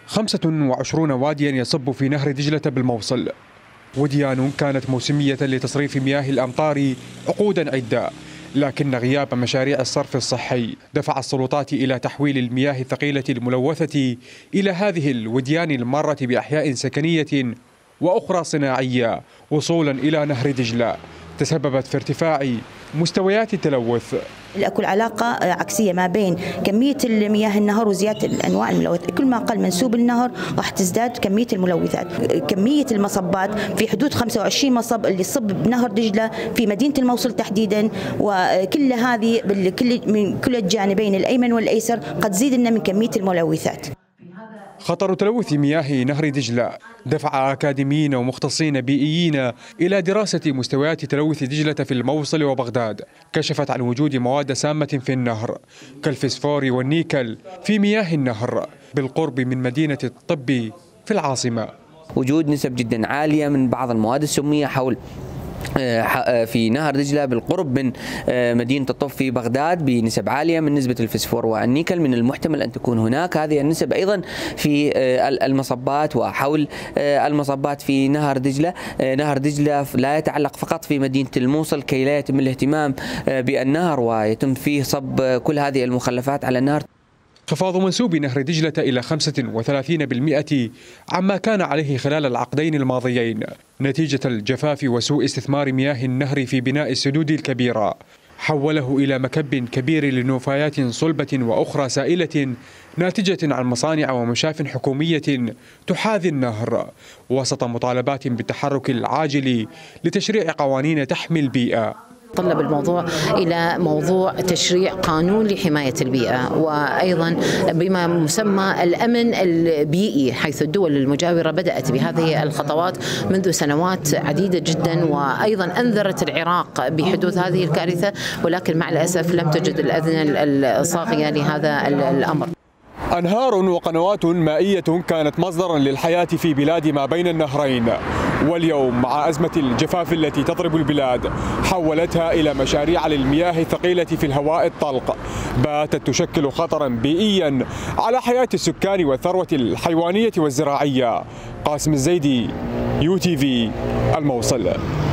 25 واديا يصب في نهر دجلة بالموصل، وديان كانت موسمية لتصريف مياه الأمطار عقودا عدة، لكن غياب مشاريع الصرف الصحي دفع السلطات إلى تحويل المياه الثقيلة الملوثة إلى هذه الوديان المارة بأحياء سكنية وأخرى صناعية وصولا إلى نهر دجلة، تسببت في ارتفاع مستويات التلوث. اكو علاقه عكسيه ما بين كميه المياه النهر وزياده الانواع الملوثات، كل ما قل منسوب النهر راح تزداد كميه الملوثات. كميه المصبات في حدود 25 مصب اللي يصب بنهر دجله في مدينه الموصل تحديدا، وكل هذه من كل الجانبين الايمن والايسر قد تزيد لنا من كميه الملوثات. خطر تلوث مياه نهر دجلة دفع أكاديميين ومختصين بيئيين إلى دراسة مستويات تلوث دجلة في الموصل وبغداد، كشفت عن وجود مواد سامة في النهر كالفسفور والنيكل في مياه النهر بالقرب من مدينة الطب في العاصمة. وجود نسب جدا عالية من بعض المواد السمية حول في نهر دجلة بالقرب من مدينة الطب في بغداد بنسب عالية من نسبة الفسفور والنيكل. من المحتمل أن تكون هناك هذه النسب أيضا في المصبات وحول المصبات في نهر دجلة. نهر دجلة لا يتعلق فقط في مدينة الموصل كي لا يتم الاهتمام بالنهر ويتم فيه صب كل هذه المخلفات على النهر. انخفاض منسوب نهر دجلة إلى 35% عما كان عليه خلال العقدين الماضيين نتيجة الجفاف وسوء استثمار مياه النهر في بناء السدود الكبيرة، حوله إلى مكب كبير لنفايات صلبة وأخرى سائلة ناتجة عن مصانع ومشاف حكومية تحاذي النهر، وسط مطالبات بالتحرك العاجل لتشريع قوانين تحمي البيئة. تطلب الموضوع إلى موضوع تشريع قانون لحماية البيئة، وأيضا بما مسمى الأمن البيئي، حيث الدول المجاورة بدأت بهذه الخطوات منذ سنوات عديدة جدا، وأيضا أنذرت العراق بحدوث هذه الكارثة، ولكن مع الأسف لم تجد الأذن الصاغية لهذا الأمر. أنهار وقنوات مائية كانت مصدرا للحياة في بلاد ما بين النهرين، واليوم مع أزمة الجفاف التي تضرب البلاد حولتها إلى مشاريع للمياه الثقيلة في الهواء الطلق باتت تشكل خطرا بيئيا على حياة السكان والثروة الحيوانية والزراعية. قاسم الزيدي، UTV، الموصل.